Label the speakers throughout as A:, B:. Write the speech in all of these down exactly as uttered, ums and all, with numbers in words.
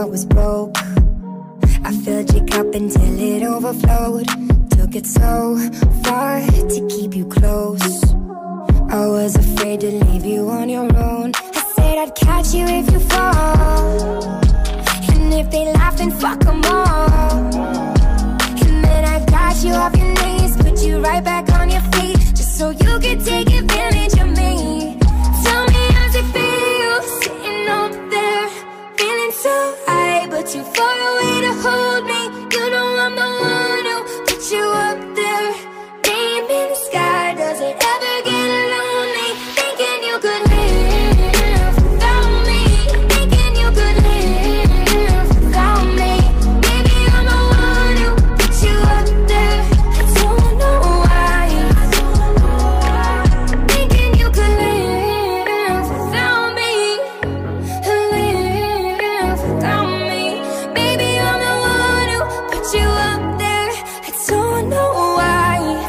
A: heart was broke. I filled your cup until it overflowed. Took it so far to keep you close. I was afraid to leave you on your own. I said I'd catch you if you fall, and if they laugh then fuck them all. And then I got you off your knees, put you right back on your feet, just so you could take advantage of me. Tell me how's it feel, sitting up there, feeling so high, but too far away to hold me. You know I'm the one who put you up there, name in the sky. Does it ever get lonely, thinking you could live without me, thinking you could live without me? Maybe I'm the one who put you up there, I don't know why, thinking you could live without me, live without me. Maybe I'm the one who put you up there, I don't know why.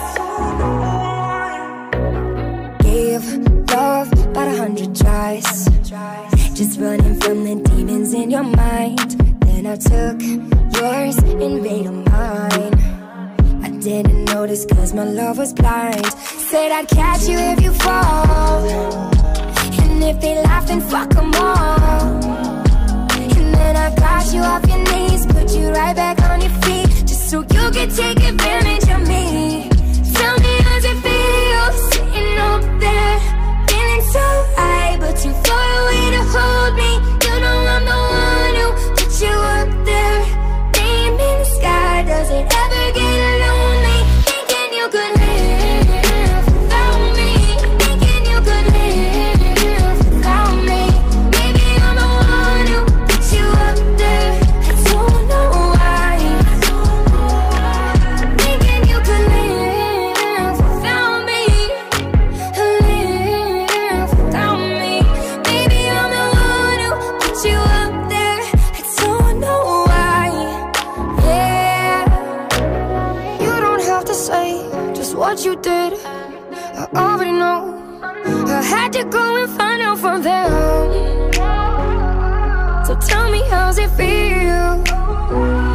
A: Gave love about a hundred tries, just running from the demons in your mind. Then I took yours and made them mine. I didn't notice cause my love was blind. Said I'd catch you if you fall, and if they laugh then fuck them all. And then I got you off your knees, put you right back on your feet, just so you could take advantage of me. Tell me how's it feel, sitting up there, feeling so high, but too far away to hold me. You know I'm the one who put you up there, name in the sky. Does it ever get lonely, thinking you could live without me, thinking you could live without me? Maybe I'm the one who put you up there, I don't know why, thinking you could live without me, live without me. Maybe I'm the one who put you up there, I don't know why. Yeah, you don't have to say just what you did, I already know. I had to go and find out from them. So tell me how's it feel,